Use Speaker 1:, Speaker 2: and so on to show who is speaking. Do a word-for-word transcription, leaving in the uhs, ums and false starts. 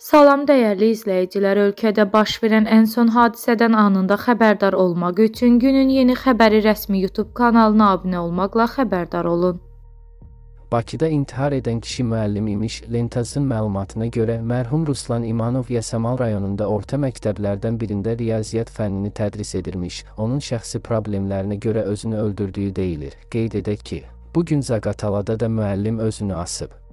Speaker 1: Salam dəyərli izləyicilər, ölkədə baş verən ən son hadisədən anında xəbərdar olmaq üçün günün yeni xəbəri rəsmi YouTube kanalına abunə olmaqla xəbərdar olun.
Speaker 2: Bakıda intihar edən kişi müəllim imiş. Lentazın məlumatına görə mərhum Ruslan İmanov Yasamal rayonunda orta məktəblərdən birində riyaziyyat fənnini tədris edirmiş. Onun şəxsi problemlərinə görə özünü öldürdüyü deyilir. Qeyd edək ki, bugün Zaqatalada da müəllim özünü asıb.